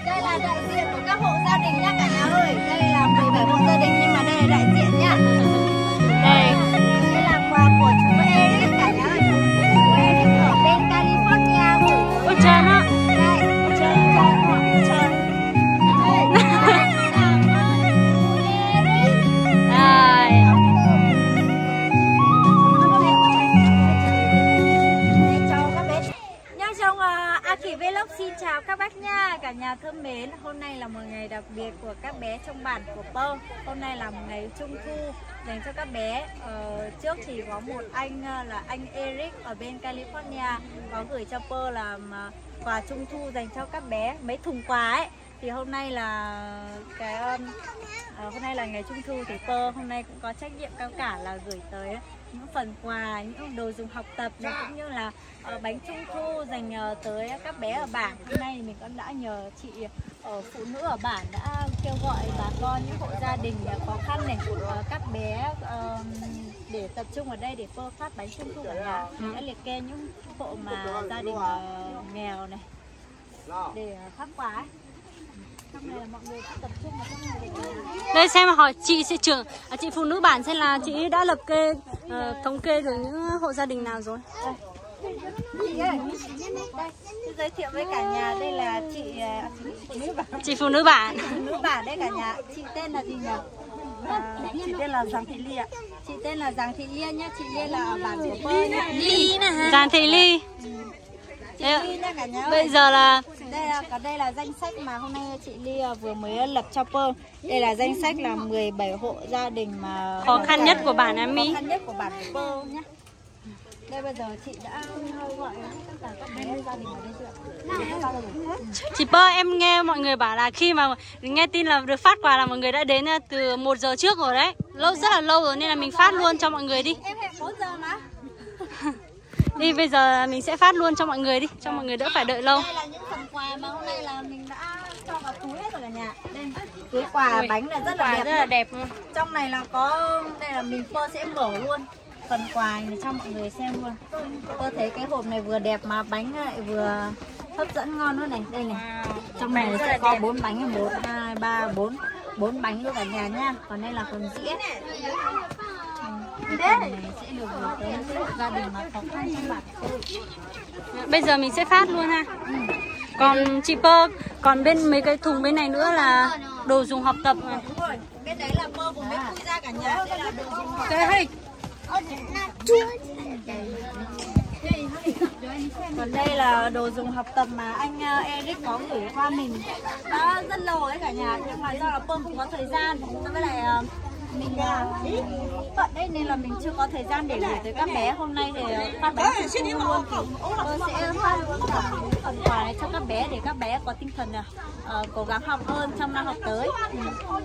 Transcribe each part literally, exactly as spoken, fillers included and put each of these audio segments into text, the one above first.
Đây là đại diện của các hộ gia đình nhá cả nhà ơi. Đây là mười bảy hộ gia đình nhưng mà đây là đại diện nhá. Đây, đây là quà của chú Eric cả nhà ơi. Chú Eric ở bên California gửi. Ôi trời nó. Đây, ôi trời, ôi trời, ôi trời. Vlog xin chào các bác nha, cả nhà thân mến. Hôm nay là một ngày đặc biệt của các bé trong bản của Pơ. Hôm nay là một ngày trung thu dành cho các bé. ờ, Trước thì có một anh là anh Eric ở bên California có gửi cho Pơ làm quà trung thu dành cho các bé, mấy thùng quà ấy. Thì hôm nay là cái uh, hôm nay là ngày trung thu thì Pơ hôm nay cũng có trách nhiệm cao cả là gửi tới những phần quà, những đồ dùng học tập này, cũng như là uh, bánh trung thu dành uh, tới các bé ở bản. Hôm nay thì mình cũng đã nhờ chị ở uh, phụ nữ ở bản đã kêu gọi bà con những hộ gia đình uh, khó khăn này, uh, các bé uh, để tập trung ở đây để Pơ phát bánh trung thu cả nhà. Đã liệt kê những hộ mà gia đình uh, nghèo này để uh, phát quà ấy. Trong này là mọi người tập trung vào trong này. Đây xem hỏi chị sẽ trưởng à, chị phụ nữ bản xem là chị đã lập kê uh, thống kê được những hộ gia đình nào rồi. Chị ơi, đây, giới thiệu với cả nhà, đây là chị uh, phụ nữ bản. Chị phụ nữ bản. Phụ nữ bản đấy cả nhà. Chị tên là gì nhỉ? À, chị tên là Giàng Thị Ly ạ. Chị tên là Giàng Thị Ly nhá. Chị Ly là ở bản của Pơ nhá. Ly nè. Giàng Thị Ly. Chị Ly nha cả nhà ơi. Bây giờ là đây là có đây là danh sách mà hôm nay chị Ly vừa mới lập cho Pơ. Đây là danh sách là mười bảy hộ gia đình mà khó khăn nhất của bản Á Mi. Khó khăn nhất của bản của Pơ nhá. Đây bây giờ chị đã gọi tất cả các bé gia đình ở đây chưa? Chị Pơ, em nghe mọi người bảo là khi mà nghe tin là được phát quà là mọi người đã đến từ một giờ trước rồi đấy. Lâu rất là lâu rồi nên là mình phát luôn cho mọi người đi. Em hẹn bốn giờ mà. Đi bây giờ mình sẽ phát luôn cho mọi người đi, cho mọi người đỡ phải đợi lâu. Đây là những phần quà mà hôm nay là mình đã cho vào túi hết rồi cả nhà. Đây, túi quà Ui, bánh là rất là đẹp, rất là đẹp luôn. Trong này là có, đây là mình Pơ sẽ mở luôn phần quà này cho mọi người xem luôn. Pơ thấy cái hộp này vừa đẹp mà bánh lại vừa hấp dẫn ngon nữa này. Đây này, trong này sẽ có bốn bánh, một, hai, ba, bốn, bốn bánh luôn cả nhà nhá. Còn đây là phần dĩa. Cái này sẽ được gửi tới những hộ gia đình mà khó khăn trong bản. Bây giờ mình sẽ phát luôn ha. Ừ. Còn chị Pơ, còn bên mấy cái thùng bên này nữa là đồ dùng học tập này. Đúng rồi, bên đấy là Pơ cùng với Khui ra cả nhà. Đây là đồ dùng học tập. Còn đây là đồ dùng học tập mà anh Eric có gửi qua mình đã rất lâu ấy cả nhà, nhưng mà do là Pơ không có thời gian, với lại mình bận đấy nên là mình chưa có thời gian để gửi tới các bé. Hôm nay thì phát bánh trung thu luôn thì Pơ sẽ phát phần quà này cho các bé để các bé có tinh thần uh, cố gắng học hơn trong năm học tới. Ừ.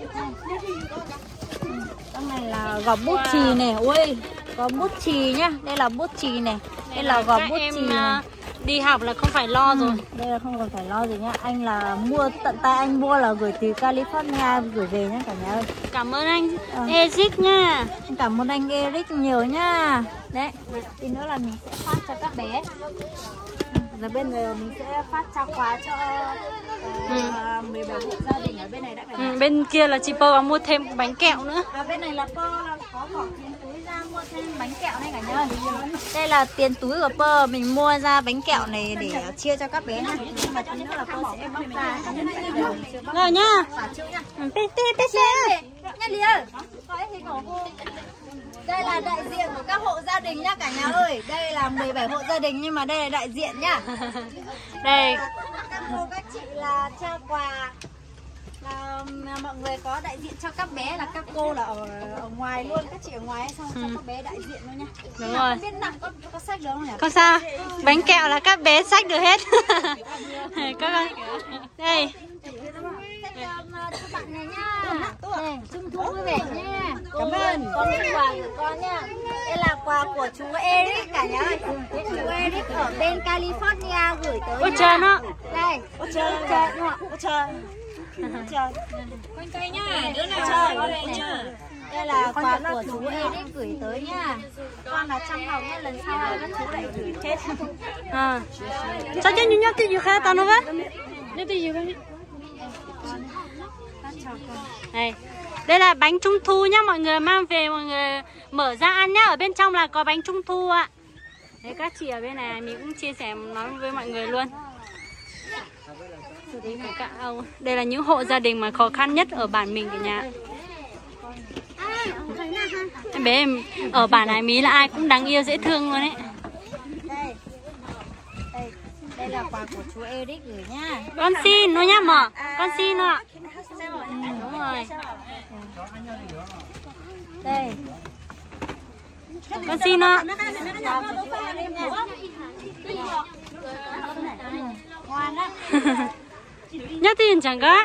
Trong này là gọt bút chì này, ui, có bút chì nhá, đây là bút chì này, đây, đây là gọt bút chì này. Đi học là không phải lo rồi. Ừ, đây là không còn phải lo gì nhá. Anh là mua tận tay, anh mua là gửi từ California gửi về nhá cả nhà ơi. Cảm ơn anh ừ. Eric nha. Cảm ơn anh Eric nhiều nhá. Đấy, tí nữa là mình sẽ phát cho các bé. Rồi bên này mình sẽ phát trao quà cho uh, ừ. mười bảy hộ gia đình ở bên này đã cả nhà. Ừ, bên kia là chị Pơ có mua thêm bánh kẹo nữa. À, bên này là Pơ là có bỏ tiền túi ra mua thêm bánh kẹo này cả nhà. Đây là tiền túi của Pơ, mình mua ra bánh kẹo này để chia cho các bé nha. Nhưng mà tí nữa là Pơ sẽ bóc ra. Rồi nhá. Tê tê tê tê. Nha Lý ơi. Đây là đại diện của các hộ gia đình nhá cả nhà ơi. Đây là mười bảy hộ gia đình nhưng mà đây là đại diện nhá. Đây. Các cô các chị là trao quà. Là mọi người có đại diện cho các bé là các cô là ở, ở ngoài luôn, các chị ở ngoài xong ừ. cho các bé đại diện luôn nha. Đúng rồi. Biết nặng có có sách được không nhỉ? Không sao. Bánh kẹo là các bé xách được hết. Các con. Đây. Cho bạn này nha. Này, trung thu vui vẻ nha. Cảm ơn. Con quà của con nha. Đây là quà của chú Eric cả nhà ơi. Chú Eric ở bên California gửi tới. Ôi trời nó. Đây. Ôi trời, ôi trời, đúng không? Ôi trời. Trời. Quanh cây nhá. Đứa nào chơi con này nhá. Đây là quà của chú Eric gửi tới nha. Con là chăm học nhá, lần sau các chú lại gửi hết. À. Sao chứ nhá cái gì khác tao nó vậy? Nó cái gì vậy? Đây, đây là bánh trung thu nhá, mọi người mang về mọi người mở ra ăn nhá. Ở bên trong là có bánh trung thu ạ. Đấy, các chị ở bên này mình cũng chia sẻ nói với mọi người luôn. Đây là những hộ gia đình mà khó khăn nhất ở bản mình cả nhà. Em bé em ở bản này Mí là ai cũng đáng yêu dễ thương luôn ấy. Đây, đây, đây là quà của chú Eric gửi nha. Con xin nó nhá mỏ, con xin nó ạ. Ừ, đúng rồi. Đây. Con xin nó. Ngoan á. Nhất tiền chẳng có.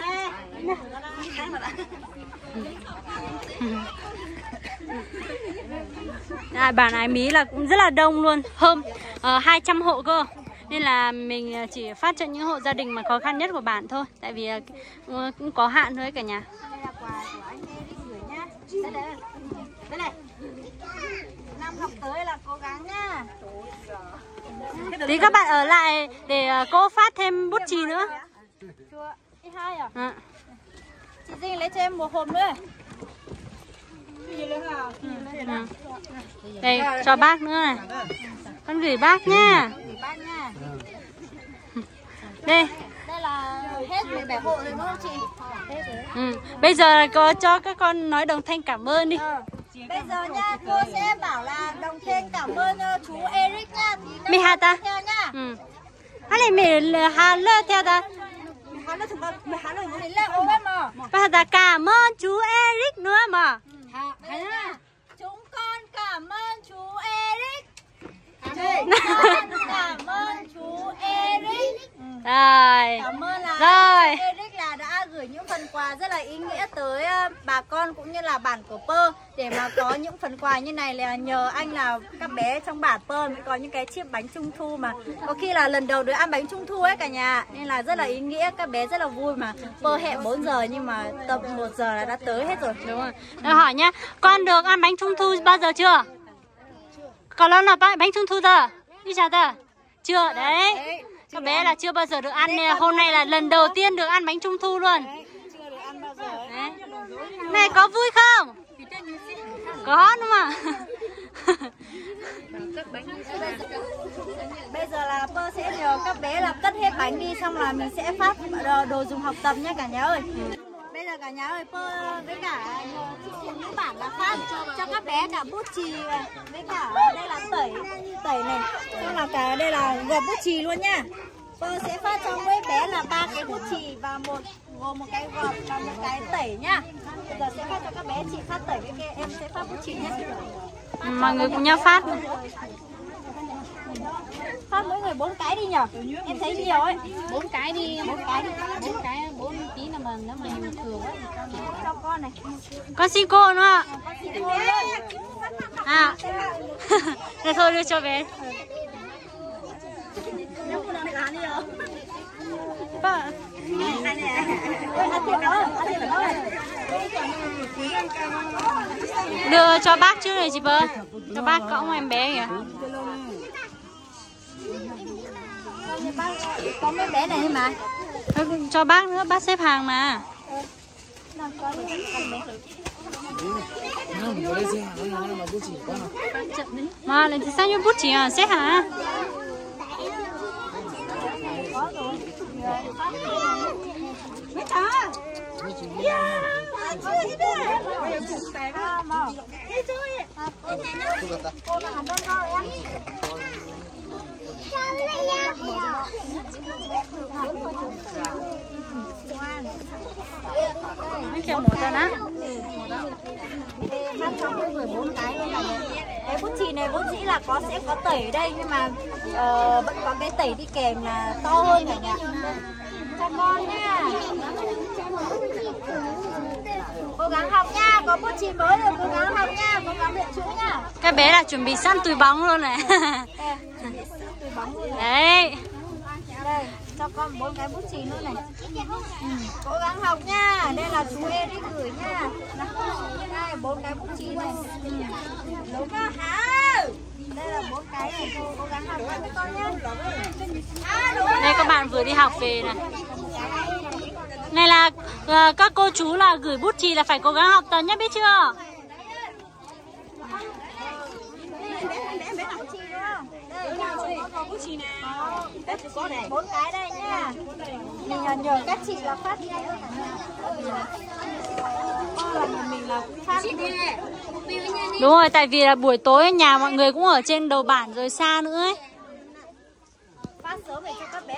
À, bản Ái Mí là cũng rất là đông luôn, hơn uh, hai trăm hộ cơ. Nên là mình chỉ phát cho những hộ gia đình mà khó khăn nhất của bản thôi. Tại vì uh, cũng có hạn thôi cả nhà. Đây là quà của anh Eric gửi nhá. Đây đây. Đây này. Năm học tới là cố gắng nhá. Tí các bạn ở lại để uh, cô phát thêm bút chì nữa. Chưa. Ít hai à? À. Chị Dinh lấy cho em một hộp nữa. Ừ. Đây, cho bác nữa này. Con gửi bác nha. Gửi bác nha. Đây. Đây là hết mười bảy hộ rồi đúng không chị? Hết rồi. Ừ. Bây giờ có cho các con nói đồng thanh cảm ơn đi. Ờ. Bây giờ nha, cô sẽ bảo là đồng thanh cảm ơn uh, chú Eric nha. Mì hà ta. Theo nha. Ừ. Hay là mì hà lơ theo ta. Hà lơ thực ra mì hà lơ như thế là ôm mà. Và ta cảm ơn chú Eric nữa mà. À, chúng con cảm ơn chú Eric. Chúng con cảm ơn chú Eric. Rồi. Cảm ơn là Rồi. chú Eric là đã gửi những phần quà rất là ý nghĩa tới bà con cũng như là bản của Pơ. Để mà có những phần quà như này là nhờ anh là các bé trong bản Pơ mới có những cái chiếc bánh trung thu mà có khi là lần đầu được ăn bánh trung thu ấy cả nhà. Nên là rất là ý nghĩa, các bé rất là vui mà. Pơ hẹn bốn giờ nhưng mà tầm một giờ là đã tới hết rồi. Đúng rồi. Rồi hỏi nhá, con được ăn bánh trung thu bao giờ chưa? Có lần nào bánh trung thu giờ? Đi chào tờ? Chưa, đấy. Các bé là chưa bao giờ được ăn, nên hôm nay là lần đầu tiên được ăn bánh trung thu luôn. Chưa được ăn bao giờ. Đấy. Này có vui không? Có đúng không? Bây giờ là Pơ sẽ nhờ các bé là cất hết bánh đi, xong là mình sẽ phát đồ dùng học tập nha cả nhà ơi. Bây giờ cả nhà ơi, Pơ với cả những bản là phát cho các bé cả bút chì với cả đây là tẩy tẩy này, xong là cả đây là gọt bút chì luôn nha. Pơ sẽ phát cho mỗi bé là ba cái bút chì và một gồm một cái gọt và một cái tẩy nhá. Bây giờ sẽ phát cho các bé, chị phát tẩy với kia, em sẽ phát bút chì nhá. Mọi người cùng nhau phát. Phát mỗi người bốn cái đi nhở? Em thấy nhiều ấy. Bốn cái đi, bốn cái đi, bốn cái, bốn tí là mà nếu mà nhiều thừa quá thì con cho con này. Con xin cô nữa ạ. Con xin cô luôn. À. Thế thôi đưa cho bé. Ba. Đưa cho bác trước này chị Bơ. Cho bác cõng em bé kìa. Có mấy bé này mà. Cho bác nữa, bác xếp hàng mà. Mà lại thì sao như bút chỉ à, xếp hả? Mấy kẹo một ra đó. Phát cho mỗi người bốn cái luôn này. Cái bút chì này vốn dĩ là có sẽ có tẩy ở đây nhưng mà uh, vẫn có cái tẩy đi kèm là to hơn cả nhà. Cho con nha. Cố gắng học nha, có bút chì mới rồi, cố gắng học nha, cố gắng luyện chữ nha. Các bé là chuẩn bị sẵn túi bóng luôn này. Đấy. Đây, cho con bốn cái bút chì nữa này. Ừ, cố gắng học nha. Đây là chú Eric gửi nha. Đây, bốn cái bút chì này. Ừ. Đúng không? À, đây là bốn cái này, cô cố gắng học với con nhé. À, đây các bạn vừa đi học về này. Này là À, các cô chú là gửi bút chì là phải cố gắng học tập nhé, biết chưa? Bốn cái đây nha. Mình nhờ các chị là phát mình là phát. Đúng rồi, tại vì là buổi tối nhà mọi người cũng ở trên đầu bản rồi xa nữa ấy. Phát sớm để cho các bé.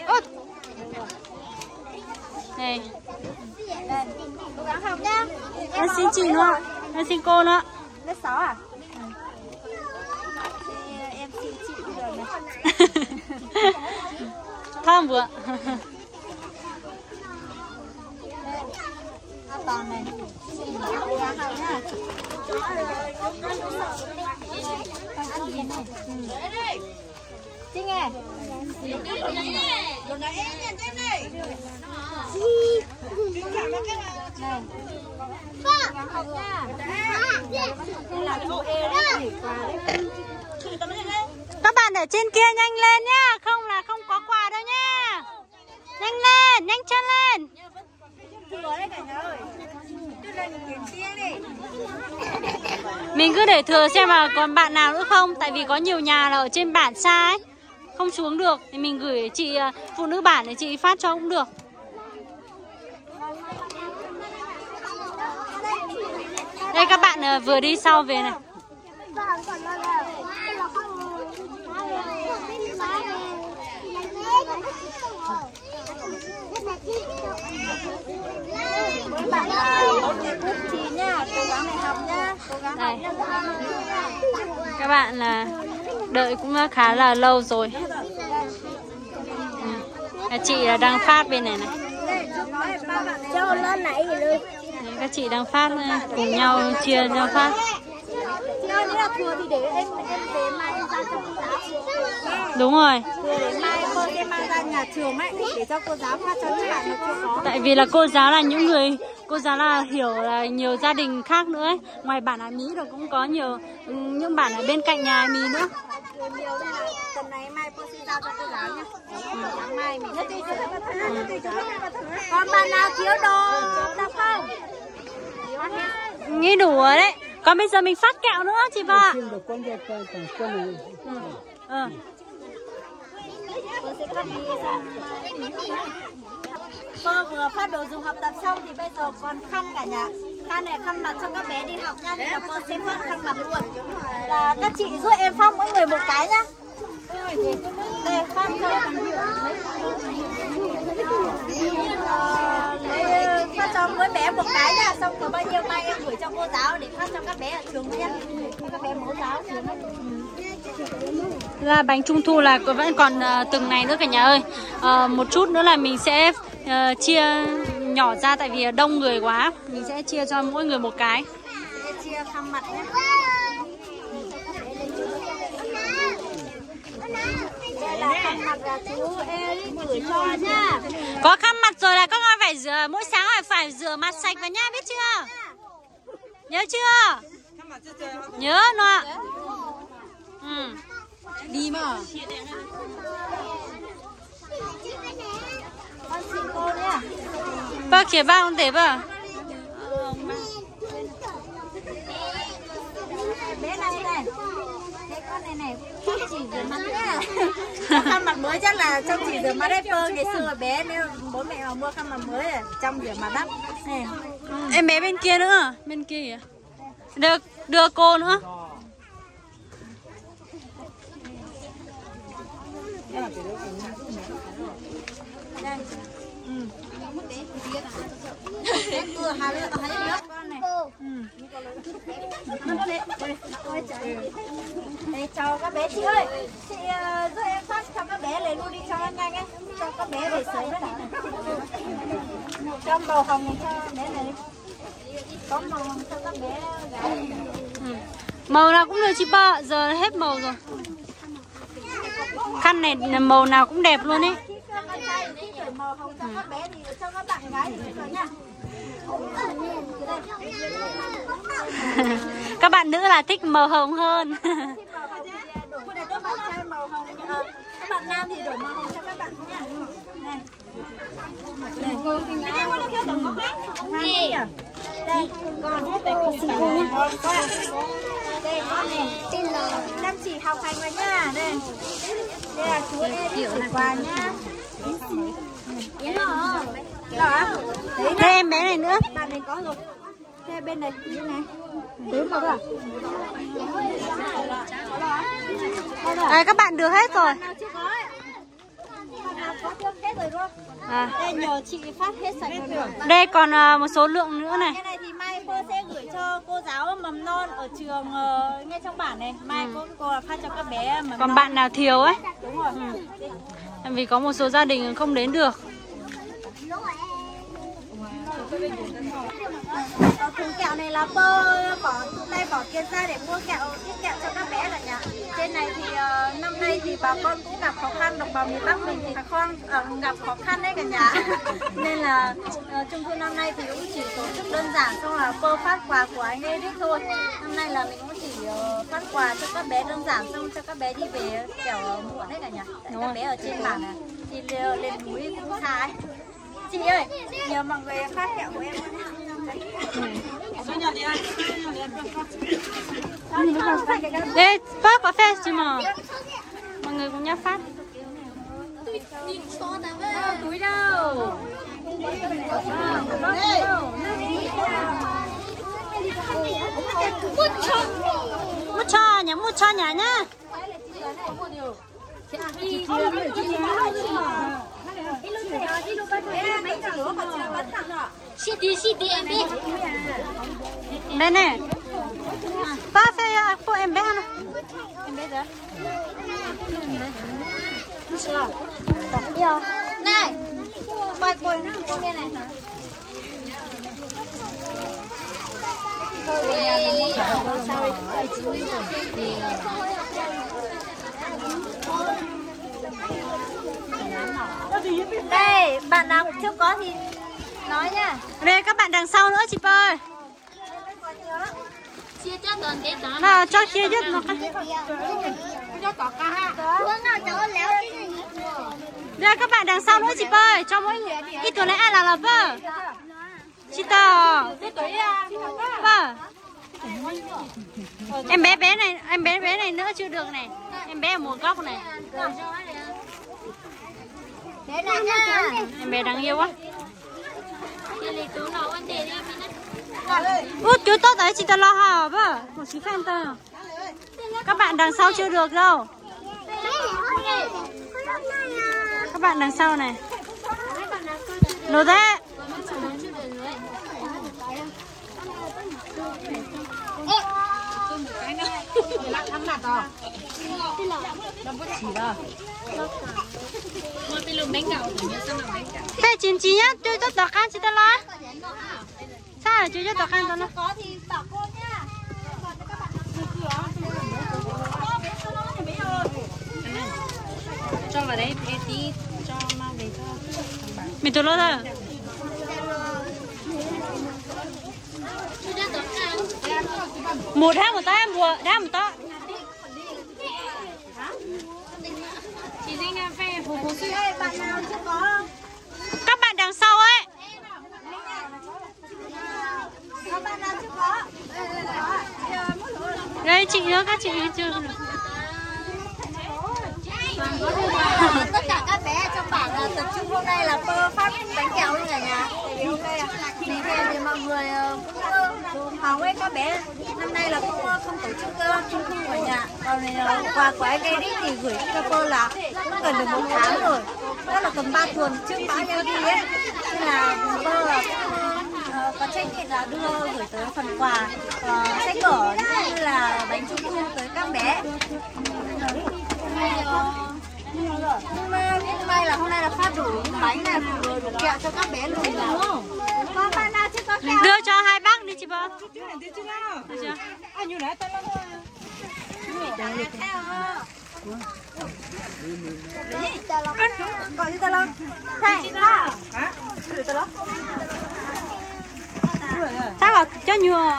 Này. Đây, cố gắng học nhá. Em xin chị nữa. Em xin cô nữa. Lớp sáu à? Em xin chị được này. Thơm vừa. Toàn này. Cố gắng học nhá. Ăn gì này? Chị nghe. Này. Gắng học nha. Đây là chú E đấy, quà đấy. Các bạn ở trên kia nhanh lên nhá, không là không có quà đâu nhá. Nhanh lên, nhanh chân lên. Mình cứ để thừa xem mà còn bạn nào nữa không, tại vì có nhiều nhà là ở trên bản xa ấy, không xuống được thì mình gửi chị phụ nữ bản để chị phát cho cũng được. Đây các bạn vừa đi sau về này. Các bạn bút chì nha, cố gắng để học nha, cố gắng học nha. Các bạn là đợi cũng khá là lâu rồi. Các chị là đang phát bên này này. Cho lên này rồi. Các chị đang phát cùng nhau chia nhau phát. Nếu là thừa thì để em em về mai em ra cho cô giáo. Đúng rồi. Thừa để mai cô em mang ra nhà trường ấy để cho cô giáo phát cho các bạn chưa có. Tại vì là cô giáo là những người cô giáo là hiểu là nhiều gia đình khác nữa ấy. Ngoài bản Ái Mỹ rồi cũng có nhiều những bản ở bên cạnh nhà Ái Mỹ nữa. Nhiều đây là tuần này mai cô sẽ giao cho cô giáo nhá. Sáng mai mình nhất đi cho. Còn bạn nào thiếu đồ đọc không? Nghĩ đủ rồi đấy. Còn bây giờ mình phát kẹo nữa chị Vợ. Ừ. Ừ. Cô sẽ cắt đi xong. Cô vừa phát đồ dùng học tập xong thì bây giờ còn khăn cả nhà. Khăn này khăn mặt cho các bé đi học nha. Nên là cô sẽ phát khăn mặt luôn. Là các chị giúp em phát mỗi người một cái nhá. Đây phát cho lấy phát cho mỗi bé một cái nha. Xong có bao nhiêu mai em gửi cho cô giáo để phát cho các bé ở trường nữa nhá. Cho các bé mẫu giáo trường ấy. Ra bánh trung thu là vẫn còn uh, từng này nữa cả nhà ơi. Uh, một chút nữa là mình sẽ uh, chia nhỏ ra tại vì đông người quá. Mình sẽ chia cho mỗi người một cái. Chia khăn mặt nhé. Đây là khăn mặt là chú Eric gửi cho nhá. Có khăn mặt rồi là các con phải rửa, mỗi sáng phải phải rửa mặt sạch vào nhá, biết chưa? Nhớ chưa? Nhớ nó. Ừ. Đi mà. Con xin cô nhá. Ba kia ba không thể ba. Bé này này. Đây con này này, con chỉ rửa mặt nhá. Khăn mặt mới chắc là trong chỉ rửa mặt đấy cơ. Ngày xưa bé nếu bố mẹ mà mua khăn mặt mới trong rửa mặt lắm. Này. Em bé bên kia nữa, bên kia kìa. Được, đưa cô nữa. Đây. Ừ. Vừa hai đứa có hai đứa con này. Ừ. Đây, đây. Ôi trời. Đây chào các bé chị ơi. Chị uh, giúp em phát cho các bé lấy luôn đi cho nó nhanh ấy. Cho các bé về sớm đấy. Cho màu hồng này cho bé này đi. Có màu hồng cho các bé gái. Ừ. Màu nào cũng được chị Ba, giờ hết màu rồi. Khăn này màu nào cũng đẹp luôn ấy. Màu hồng cho các bé thì cho các bạn gái thì được nha. Các bạn nữ là thích màu hồng hơn. Các bạn nam thì đổi màu hồng cho các bạn nha. Này. Này. Gì? Đây, con hết cô xì con quá. Đây con này, tên là Nam chỉ học hành rồi nha. Đây. Đây là chú Edith gửi quà nhá. Đó. Đây em bé này nữa. Bạn này có rồi. Đây bên này như này. Đúng rồi à? À, các bạn được hết rồi. Nào chưa có ấy. Bạn nào có được hết rồi luôn. À. Đây nhờ chị phát hết sạch rồi. Đây còn uh, một số lượng nữa này. Cái này thì mai cô sẽ gửi cho cô giáo mầm non ở trường uh, ngay trong bản này. Mai ừ. cô cô phát cho các bé mầm non. Còn bạn nào thiếu ấy. Đúng rồi. Ừ. Vì có một số gia đình không đến được. Thùng kẹo này là bơ bỏ tay bỏ tiền ra để mua kẹo ít kẹo cho các bé cả nhà. Trên này thì uh, năm nay thì bà con cũng gặp khó khăn, đồng bào miền Bắc mình thì bà con uh, gặp khó khăn đấy cả nhà. Nên là uh, trung thu năm nay thì cũng chỉ tổ chức đơn giản, xong là bơ phát quà của anh Edith thôi. Năm nay là mình cũng chỉ uh, phát quà cho các bé đơn giản, xong cho các bé đi về kẹo muộn đấy cả nhà. Tại các bé ở trên bản này đi lên núi cũng xa ấy. Chị ơi, nhờ mọi người phát kẹo của em. Đây, phát có phép chứ mà. Mọi người cùng nhau phát. Túi đâu? Mua cho nhá, mua cho nhá nhá. Đây này. Ba phê cô em bé nào. Em bé đó. Này. Quay quay nó con nghe này. Đây, bạn nào chưa có thì nói nha. Đây các bạn đằng sau nữa chị ơi. chia cho toàn thế đó. Nào cho chia nhất một cái. Cho có cả ha. Đây các bạn đằng sau nữa chị ơi, cho mỗi người ít tuổi này ai là là vợ. Chị tao. Vâng. Em bé bé này, em bé bé này nữa chưa được này. Em bé ở một góc này. Thế này nha. Em bé đáng yêu quá. Út chú tốt đấy chị ta lo hả vợ. Một xí khen tao. Các bạn đằng sau chưa được đâu. Các bạn đằng sau này. Nổ thế. Thế chín chín nhá, tôi tốt đọc ăn chị ta lo. Sao là chú cho đọc ăn tao nó. Có thì bảo cô nhá. Cho vào đấy bé tí cho mang về cho Mình tôi lo thôi. Một hai một tay một hai một tay. chị Linh em về phục vụ sư. Bạn nào chưa có không? Các bạn đằng sau ấy. Các bạn nào chưa có? Đây chị nữa, các chị chưa được. Tất cả các bé trong bản là tập trung hôm nay là bơ phát bánh kẹo luôn cả nhà. Tại vì hôm nay thì thì mọi người cũng hóng ấy các bé. Năm nay là cũng không tổ chức trung thu ở nhà. Còn này quà của anh Edith thì gửi cho cô là cũng gần được một tháng rồi. Đó là tầm ba tuần trước bão em đi ấy. Nên là bơ là có trách nhiệm là đưa gửi tới phần quà uh, sách vở như là bánh trung thu tới các bé. Nhưng mà hôm nay là hôm nay là phát đủ bánh này, đủ, đủ kẹo cho các bé luôn. Có bạn nào chưa có kẹo? Đưa cho hai bác đi chị bác. Được chưa? Gọi cho tao luôn. Thầy, hả? Tao luôn. Sao bảo cho nhiều.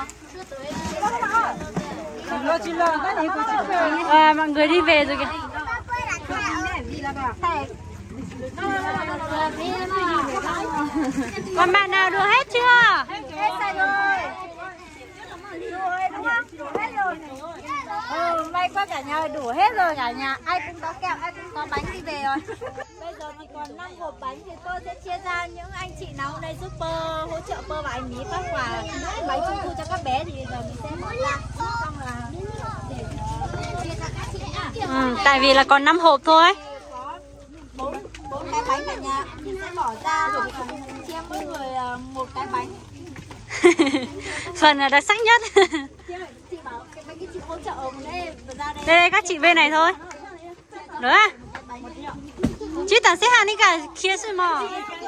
À, mọi người đi về rồi kìa. Còn bạn nào được hết chưa? Hết rồi. Rồi đúng không? Đủ hết rồi. Ừ, may quá cả nhà đủ hết rồi cả nhà. Ai cũng có kẹo, ai cũng có bánh đi về rồi. Bây giờ thì còn năm hộp bánh thì tôi sẽ chia ra những anh chị nào hôm nay giúp Pơ hỗ trợ Pơ và anh Mí phát quà bánh trung thu cho các bé thì bây giờ mình sẽ mở ra. Xong là để chia ra các chị nhá. Ừ, tại vì là còn năm hộp thôi. Có bốn bốn cái bánh cả nhà. Mình sẽ bỏ ra rồi chia mỗi người một cái bánh. Phần là đặc sắc nhất. Chị bảo cái mấy cái chị hỗ trợ ở đây ra đây. Đây đây các chị bên này thôi. Được à? Chị tặng sẽ hàng đi cả kia sự mà.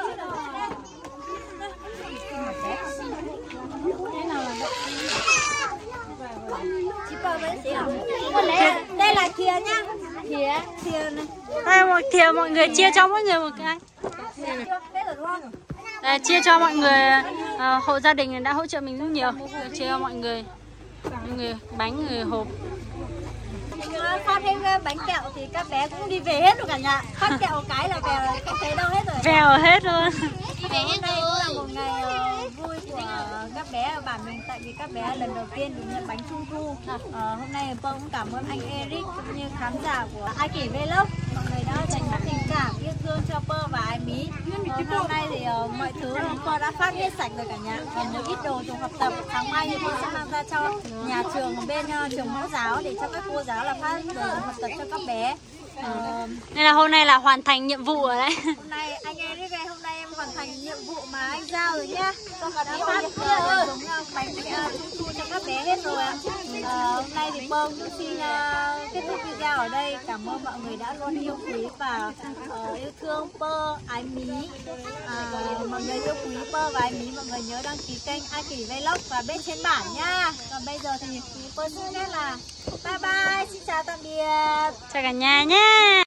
Chị bảo với chị à? Đây là thìa nhá. Thìa, thìa này. Đây một thìa mọi người chia cho mỗi người một cái. Thế rồi đúng không? Đây, chia cho mọi người uh, hộ gia đình đã hỗ trợ mình rất nhiều. Chia cho mọi người, mọi người bánh, người hộp. Phát thêm bánh kẹo thì các bé cũng đi về hết rồi cả nhà. Phát kẹo cái là về là không thấy đâu hết rồi. Vèo hết luôn. Đi về hết rồi. Hôm nay cũng là một ngày uh, vui của các bé ở bản mình, tại vì các bé lần đầu tiên được nhận bánh trung thu. Uh, hôm nay Pơ cũng cảm ơn anh Eric cũng như khán giả của Ai Kỷ Vlog, mọi người đã dành hết tình cảm yêu thương cho Pơ và Ai Mí. Uh, hôm nay thì uh, mọi thứ Pơ đã phát hết sạch rồi cả nhà. Còn một ít đồ dùng học tập sáng mai thì Pơ sẽ mang ra cho nhà trường ở bên uh, trường mẫu giáo để cho các cô giáo là phát đồ dùng học tập cho các bé. Ờ, nên là hôm nay là hoàn thành nhiệm vụ rồi đấy. Hôm nay anh Eric ơi, hôm nay em hoàn thành nhiệm vụ mà anh giao rồi nhá. Con đã phát uh, giống uh, bánh uh, trung thu cho các bé hết rồi ạ. Uh, hôm nay thì Pơ cũng xin uh, kết thúc video ở đây. Cảm ơn mọi người đã luôn yêu quý và uh, yêu thương Pơ, Ái Mí. Uh, mọi người yêu quý Pơ và Ái Mí, mọi người nhớ đăng ký kênh Ai Kỷ Vlog và bên trên bản nha. Còn bây giờ thì Pơ xin phép là bye bye, xin chào tạm biệt. Chào cả nhà nhé.